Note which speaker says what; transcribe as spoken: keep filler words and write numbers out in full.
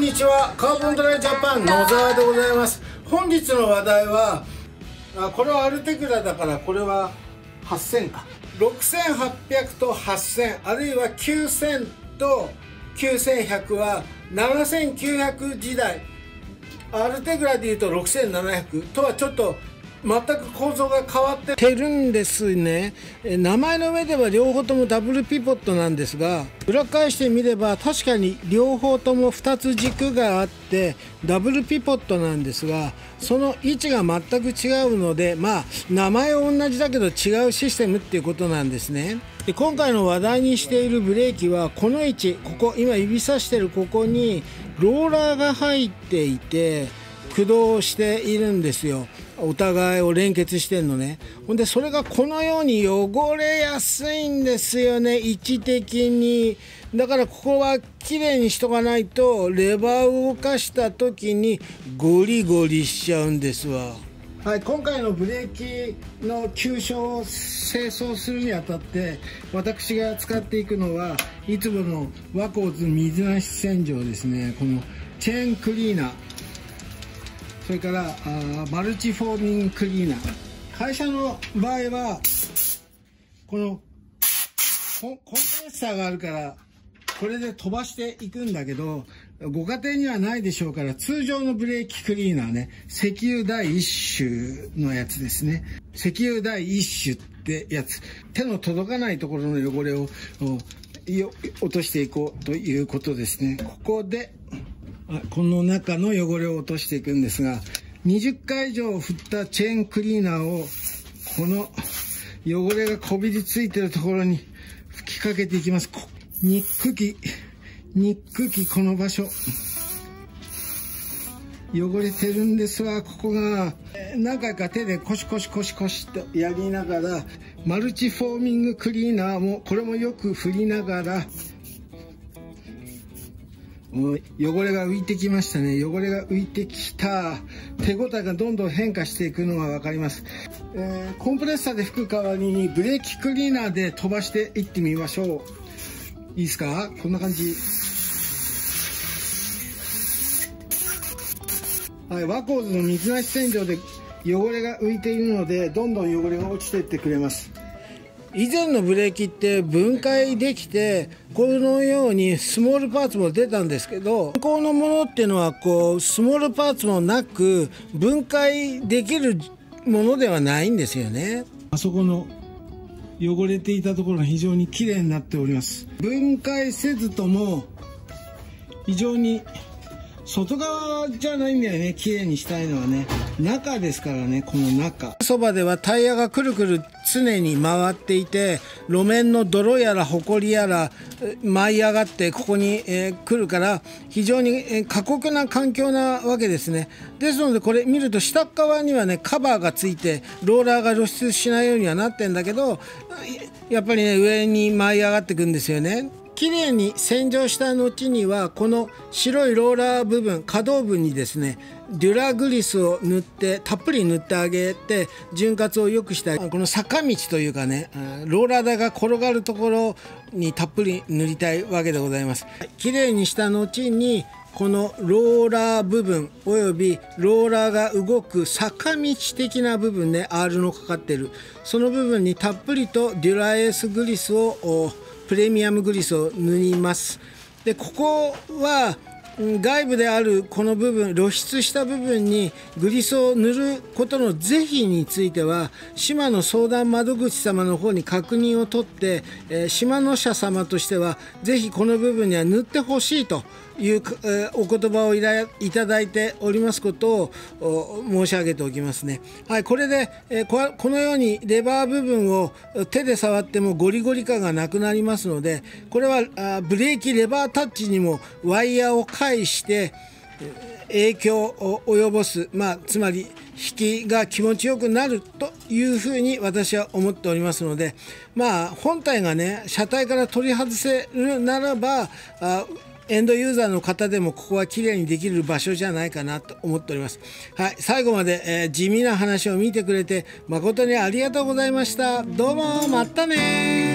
Speaker 1: にちは。カーボンドライジャパン野沢でございます。本日の話題は、あこれはアルテグラだから、これははっせんか。ろくせんはっぴゃくとはっせん、あるいはきゅうせんときゅうせんひゃくはななせんきゅうひゃく時代。アルテグラでいうとろくせんななひゃくとはちょっと全く構造が変わってるんですね。名前の上では両方ともダブルピボットなんですが、裏返してみれば確かに両方ともふたつ軸があってダブルピボットなんですが、その位置が全く違うので、まあ名前は同じだけど違うシステムっていうことなんですね。で今回の話題にしているブレーキはこの位置、ここ今指さしてるここにローラーが入っていて駆動しているんですよ。お互いを連結してんのね。ほんでそれがこのように汚れやすいんですよね、位置的に。だからここはきれいにしとかないとレバーを動かした時にゴリゴリしちゃうんですわ。はい、今回のブレーキの急所を清掃するにあたって私が使っていくのはいつものワコーズ水なし洗浄ですね。このチェーンクリーナー、それからあマルチフォーミングクリーナー。会社の場合はこのコンプレッサーがあるからこれで飛ばしていくんだけど、ご家庭にはないでしょうから、通常のブレーキクリーナーね、石油第一種のやつですね。石油第一種ってやつ、手の届かないところの汚れを落としていこうということですね。ここでこの中の汚れを落としていくんですが、にじゅっかい以上振ったチェーンクリーナーをこの汚れがこびりついてるところに吹きかけていきます。憎き憎きこの場所汚れてるんですわ。ここが何回か手でコシコシコシコシとやりながら、マルチフォーミングクリーナーもこれもよく振りながら、汚れが浮いてきましたね。汚れが浮いてきた。手応えがどんどん変化していくのが分かります。えー、コンプレッサーで拭く代わりにブレーキクリーナーで飛ばしていってみましょう。いいですか？こんな感じ。はい、ワコーズの水なし洗浄で汚れが浮いているのでどんどん汚れが落ちていってくれます。以前のブレーキって分解できてこのようにスモールパーツも出たんですけど、現行のものっていうのはこうスモールパーツもなく分解できるものではないんですよね。あそこの汚れていたところが非常に綺麗になっております。分解せずとも非常に外側じゃないんだよね、綺麗にしたいのはね。中ですからね、この中。そばではタイヤがくるくる常に回っていて、路面の泥やら埃やら舞い上がってここに、えー、来るから非常に、えー、過酷な環境なわけですね。ですのでこれ見ると下側にはねカバーがついてローラーが露出しないようにはなってんだけど、やっぱりね上に舞い上がってくんですよね。きれいに洗浄した後にはこの白いローラー部分、可動部にですねデュラグリスを塗ってたっぷり塗ってあげて潤滑を良くしたこの坂道というかね、ローラー台が転がるところにたっぷり塗りたいわけでございます。きれいにした後にこのローラー部分およびローラーが動く坂道的な部分ね、 アール のかかってるその部分にたっぷりとデュラエースグリスをプレミアムグリスを塗ります。でここは外部であるこの部分、露出した部分にグリスを塗ることの是非については島の相談窓口様の方に確認を取って、えー、島の社様としては是非この部分には塗ってほしいという、えー、お言葉をいただいておりますことを申し上げておきますね。はい、これで、えー、こ, このようにレバー部分を手で触ってもゴリゴリ感がなくなりますので、これはあブレーキレバータッチにもワイヤーを介して影響を及ぼす、まあ、つまり引きが気持ちよくなるというふうに私は思っておりますので、まあ本体がね車体から取り外せるならばあエンドユーザーの方でもここはきれいにできる場所じゃないかなと思っております。はい、最後まで、えー、地味な話を見てくれて誠にありがとうございました。どうもまたね。